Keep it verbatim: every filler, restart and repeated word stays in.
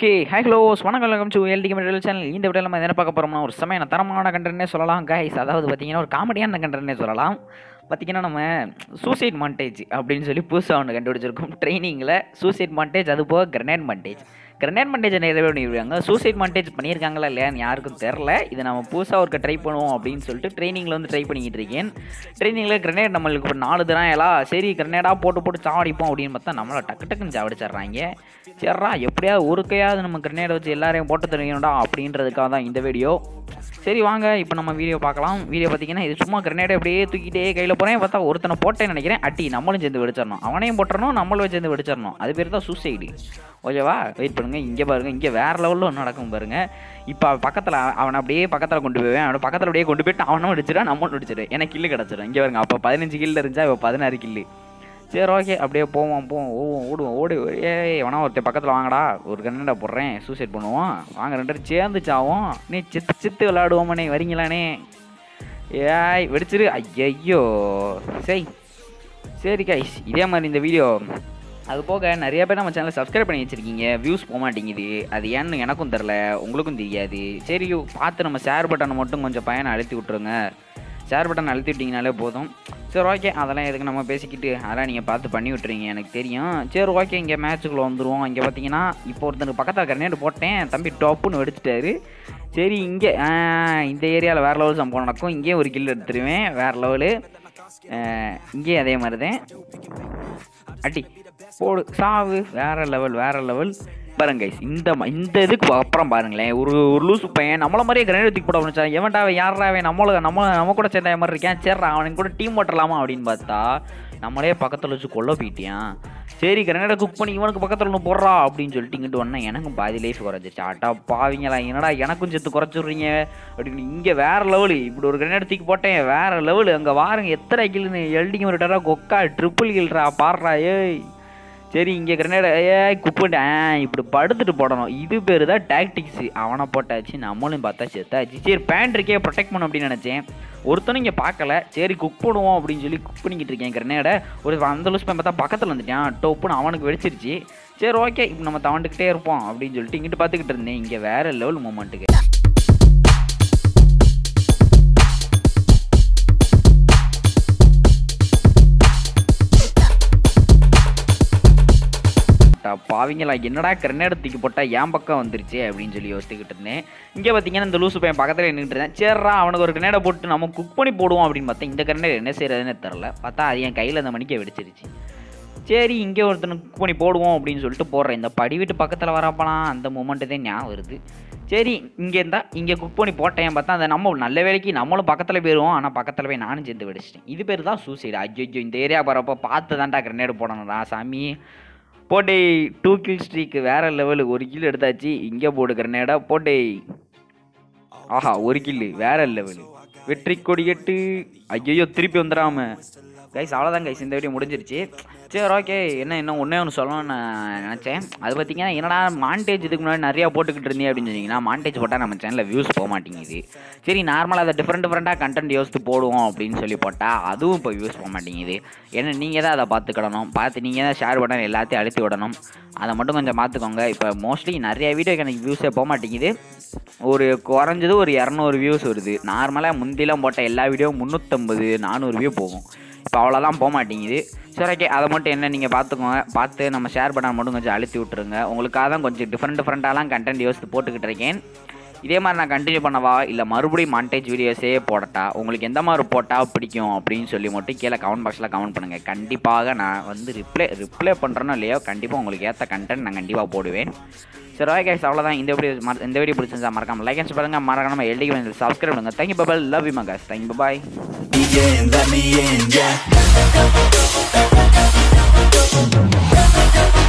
Okay hi hellos வணக்கம் welcome to LD material channel. இந்த வீடியோவில் நம்ம என்ன பார்க்க போகிறோம்னா ஒரு சமயம் தரமான கண்டென்ட்னே சொல்லலாம் கைஸ். அதாவது பார்த்தீங்கன்னா ஒரு காமெடியான கண்டென்ட்னே சொல்லலாம். பார்த்தீங்கன்னா நம்ம சூசைட் மாண்டேஜ் அப்படின்னு சொல்லி புதுசாக ஒன்று கண்டுபிடிச்சிருக்கோம் ட்ரைனிங்கில். சூசைட் மாண்டேஜ் அது போக கிரனேட் மாண்டேஜ் கிரனேட் மாண்டேஜ் நிறைய பண்ணியிருக்காங்க. சூசைட் மாண்டேஜ் பண்ணியிருக்காங்களா இல்லையான்னு யாருக்கும் தெரில. இது நம்ம புதுசாக ஒருக்க ட்ரை பண்ணுவோம் அப்படின்னு சொல்லிட்டு ட்ரைனிங்கில் வந்து ட்ரை பண்ணிக்கிட்டு இருக்கேன். ட்ரைனிங்கில் கிரனேட் நம்மளுக்கு இப்போ நாலு தினம் எல்லாம் சரி கிரனேடாக போட்டு போட்டு சாவடிப்போம் அப்படின்னு பார்த்தா நம்மளை டக்கு டக்குன்னு சாவடிச்சிட்றாங்க. சரிடா எப்படியாவது ஒரு கையாவது நம்ம கிரனேடை வச்சு எல்லாரையும் போட்டு தருவீங்கடா அப்படின்றதுக்காக தான் இந்த வீடியோ. சரி வாங்க இப்போ நம்ம வீடியோ பார்க்கலாம். வீடியோ பார்த்தீங்கன்னா இது சும்மா கிரனேடை அப்படியே தூக்கிட்டே கையில் போகிறேன். பார்த்தா ஒருத்தனை போட்டேன்னு நினைக்கிறேன். அட்டி நம்மளும் சேர்ந்து வெடிச்சிடணும், அவனையும் போட்டுறணும் நம்மளும் சேர்ந்து வெடிச்சிடணும். அது பேர் தான் சூசைடு. ஓகேவா, வெயிட் பண்ணுங்கள். இங்கே பாருங்கள், இங்கே வேறு லெவலில் ஒன்று நடக்கும் பாருங்கள். இப்போ பக்கத்தில் அவனை அப்படியே பக்கத்தில் கொண்டு போவேன். அவனை பக்கத்தில் அப்படியே கொண்டு போய்ட்டு அவனும் வெடிச்சிடுவேன் நம்மளும் வெடிச்சிடுவேன். எனக்கு கில்லு கிடச்சிடும். இங்கே பாருங்க, அப்போ பதினஞ்சு கில்லு இருந்துச்சா இப்போ பதினாறு கில்லு. சரி ஓகே அப்படியே போவோம் போவோம் ஓவோம் ஓடுவோம் ஓடு. ஏ வேணா ஒருத்தர் பக்கத்தில் வாங்கடா, ஒரு கண்ணடா போடுறேன், சூசைட் பண்ணுவோம் வாங்க, ரெண்டு பேரும் சேர்ந்துச்சாவும். நீ சித்து சித்து விளையாடுவோமண்ணே, வரீங்களானே? ஏய் வெடிச்சிரு. ஐயோ சரி சரி கைஸ், இதே மாதிரி இந்த வீடியோ அது போக நிறைய பேர் நம்ம சேனலை சப்ஸ்கிரைப் பண்ணி வச்சுருக்கீங்க. வியூஸ் போக மாட்டேங்குது. அது ஏன்னு எனக்கும் தெரில, உங்களுக்கும் தெரியாது. சரி பார்த்து நம்ம ஷேர் பட்டனை மட்டும் கொஞ்சம் பையனை அழுத்தி விட்ருங்க. ஷேர் பட்டன் அழுத்தி விட்டிங்கனாலே போதும். சரி ஓகே, அதெல்லாம் எதுக்கு நம்ம பேசிக்கிட்டு அதெல்லாம் நீங்கள் பார்த்து பண்ணி விட்டுறீங்க எனக்கு தெரியும். சரி ஓகே, இங்கே மேட்ச்சுக்குள்ளே வந்துடுவோம். இங்கே பார்த்தீங்கன்னா இப்போ ஒருத்தனுக்கு பக்கத்தில் கிரனேட் போட்டேன், தம்பி டொப்புன்னு வெடிச்சிட்டாரு. சரி இங்கே இந்த ஏரியாவில் வேறு லெவல் சம்பவம் நடக்கும். இங்கேயும் ஒரு கில் எடுத்துருவேன், வேறு லெவலு. இங்கேயும் அதே மாதிரி தான். அட்டி போடு சாவு, வேறு லெவல் வேறு லெவல். பாருங்க கைஸ், இந்த இந்த இதுக்கு அப்புறம் பாருங்களேன், ஒரு ஒரு லூசு பையன் நம்மள மாதிரியே கிரனேட் தூக்கி போட முடிச்சா. எவன்டாவே யாராவே நம்மள நம்ம நம்ம கூட சேர்ந்த மாதிரி இருக்கேன். சரி அவனுக்கு கூட டீம் ஓட்டலாமா அப்படின்னு பார்த்தா நம்மளே பக்கத்தில் வச்சு கொல்ல போயிட்டியான். சரி கிரனேடை குக் பண்ணி இவனுக்கு பக்கத்தில் ஒன்று போடுறா அப்படின்னு சொல்லிட்டு இங்கிட்டு வந்தேன். எனக்கும் பாதி லைஃப் குறைஞ்சிச்சு. ஆட்டா பாவீங்களா, என்னடா எனக்கும் சேர்த்து குறைச்சிடுறீங்க அப்படின்னு. இங்கே வேறு லெவலு, இப்படி ஒரு கிரனேட் தூக்கி போட்டேன், வேறு லெவலு. அங்கே வாருங்க எத்தனை கில்லுன்னு, எல்டிங்க ஒரு டரா கொக்கா ட்ரிப்புள் கில்றா பாடுறா. ஏய் சரி இங்கே கிரனேட் ஏ குப்பிட்டேன், இப்படி படுத்துட்டு போடணும். இது பேர் தான் டாக்டிக்ஸு. அவனை போட்டாச்சு, நம்மளும் பார்த்தா செத்தாச்சு. சரி பேண்ட் இருக்கே ப்ரொடெக்ட் பண்ணும் அப்படின்னு நினச்சேன். ஒருத்தனும் இங்கே பார்க்கல. சரி குக் பண்ணுவோம் அப்படின்னு சொல்லி குக் பண்ணிக்கிட்டு இருக்கேன் கிரனேடை. ஒரு அந்த லூஸ் பையன் பார்த்தா பக்கத்தில் வந்துட்டான், டோப்புன்னு அவனுக்கு வெடிச்சிருச்சு. சரி ஓகே இப்போ நம்ம தவண்டுக்கிட்டே இருப்போம் அப்படின்னு சொல்லிட்டு இங்கிட்டு பார்த்துக்கிட்டு இருந்தேன். இங்கே வேறு லெவல் மூமெண்ட்டுக்கு பாவீங்களா, என்னடா கிரனேட் தூக்கி போட்டால் என் பக்கம் வந்துருச்சு அப்படின்னு சொல்லி யோசிச்சுக்கிட்டு இருந்தேன். இங்கே பார்த்தீங்கன்னா இந்த லூசு பையன் பக்கத்தில் நின்றுட்டு இருந்தேன். சரிடா அவனுக்கு ஒரு கிரனேடை போட்டு நம்ம குக் பண்ணி போடுவோம் அப்படின்னு பார்த்தா இந்த கிரனேட் என்ன செய்யறதுன்னு தெரில. பார்த்தா அது என் கையில் அந்த மணிக்கே வெடிச்சிருச்சு. சரி இங்கே ஒருத்தனை குக் பண்ணி போடுவோம் அப்படின்னு சொல்லிட்டு போடுறேன். இந்த படி வீட்டு பக்கத்தில் வரப்பலாம் அந்த மூமெண்ட்டு தான் ஞாபகம் வருது. சரி இங்கே இருந்தால் இங்கே குக் பண்ணி போட்டேன். பார்த்தா அந்த நம்ம நல்ல வேலைக்கு நம்மளும் பக்கத்தில் போயிடுவோம். ஆனால் பக்கத்தில் போய் நானும் சேர்ந்து வெடிச்சிட்டேன். இது பேர் தான் சூசைடு. ஐயோ இந்த ஏரியா போகிறப்போ பார்த்து தான்டா கிரனேடு போடணும்டா சாமி. போட்டே டூ கில் ஸ்ட்ரீக்கு வேறு லெவலு. ஒரு கில் எடுத்தாச்சு. இங்கே போடு கிரனேடா போட்டே. ஆஹா ஒரு கில்லு வேறு லெவலு. வெற்றி கொடி எட்டு. ஐயோ திருப்பி வந்துடாம கைஸ். அவ்வளோதான் கைஸ், இந்த வீடியோ முடிஞ்சிருச்சு. சரி ஓகே, என்ன இன்னும் ஒன்றே ஒன்று சொல்லணும்னு நான் நினச்சேன். அது பார்த்தீங்கன்னா என்னடா மாண்டேஜ் இதுக்கு முன்னாடி நிறையா போட்டுக்கிட்டு இருந்தேன் அப்படின்னு சொன்னீங்கன்னா, மாண்டேஜ் போட்டால் நம்ம சேனலில் வியூஸ் போக மாட்டேங்குது. சரி நார்மலாக அதை டிஃப்ரெண்ட் டிஃப்ரெண்ட்டாக கண்டென்ட் யோசித்து போடுவோம் அப்படின்னு சொல்லி போட்டால் அதுவும் இப்போ வியூஸ் போக மாட்டேங்குது. ஏன்னா நீங்கள் தான் அதை பார்த்துக்கிடணும், பார்த்து நீங்கள் தான் ஷேர் பட்டன் எல்லாத்தையும் அழுத்தி விடணும். அதை மட்டும் கொஞ்சம் பார்த்துக்கோங்க. இப்போ மோஸ்ட்லி நிறைய வீடியோக்கு எனக்கு வியூஸே போக மாட்டேங்குது. ஒரு குறைஞ்சது ஒரு இரநூறு வியூஸ் வருது. நார்மலாக முந்திலாம் போட்ட எல்லா வீடியோவும் முந்நூற்றம்பது நானூறு வியூ போகும். இப்போ அவ்வளோதான் போக மாட்டேங்குது. சரி ஓகே, அதை மட்டும் என்ன நீங்கள் பார்த்துக்கோங்க. பார்த்து நம்ம ஷேர் பட்டன் மட்டும் கொஞ்சம் அழுத்தி விட்ருங்க. உங்களுக்காக தான் கொஞ்சம் டிஃப்ரெண்ட் டிஃப்ரெண்ட்டாலாம் கண்டென்ட் யோசித்து போட்டுக்கிட்டு இருக்கேன். இதே மாதிரி நான் கண்டினியூ பண்ணவா இல்லை மறுபடியும் மாண்டேஜ் வீடியோஸே போடட்டா, உங்களுக்கு எந்த மாதிரி போட்டால் பிடிக்கும் அப்படின்னு சொல்லி மட்டும் கீழே கமெண்ட் பாக்ஸில் கமெண்ட் பண்ணுங்கள். கண்டிப்பாக நான் வந்து ரிப்ளை ரிப்ளை பண்ணுறேனோ இல்லையோ கண்டிப்பாக உங்களுக்கு ஏற்ற கண்டென்ட் நான் கண்டிப்பாக போடுவேன். சரி ஓகே கைஸ், அவ்வளோதான். இந்த வீடியோ இந்த வீடியோ பிடிச்சிருந்தா மறக்காம லைக் அண்ட் பாருங்கள், மறக்காம எல்டிக்கு வந்து சப்ஸ்கிரைப் பண்ணுங்கள். Thank you bye, love you guys, thank you bye. Let me in, yeah.